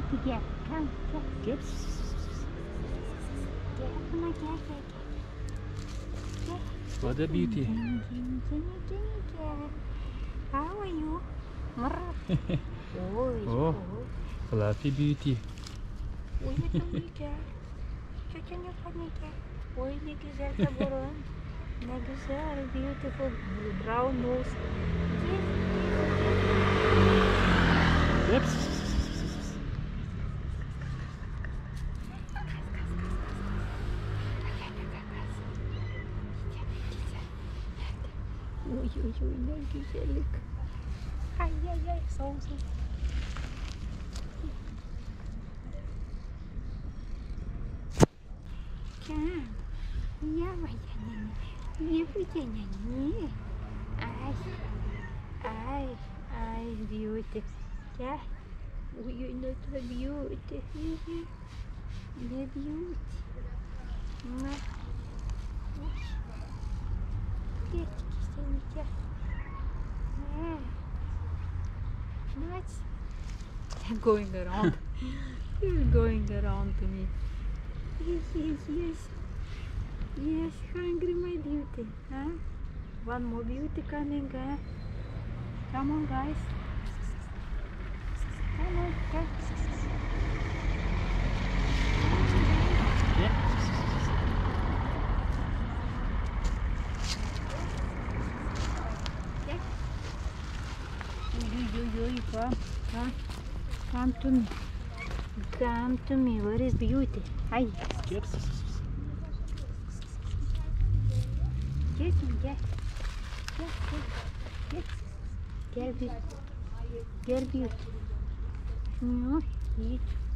Beauty, gel. Come, gel. Gel. Gel buna gel. Gel. What a beauty. Gel. How are you? Oh, fluffy beauty. Gel. Çocuğun yapana gel. Oy ne güzel taburun. Ne güzel, beautiful brown nose. Yep. Uy ne güzellik. Ay soğuk. Ya ay beauty. Ya. Uy ne beauty. Ne beauty. Nice. I'm going around. You're going around to me. Yes, hungry my beauty. Huh? One more beauty coming. Come on, guys. Come on, guys. Yeah. Come to me. Come to me. Where is beauty? Hi. Yep. Get me, get. Gel beauty. No, eat.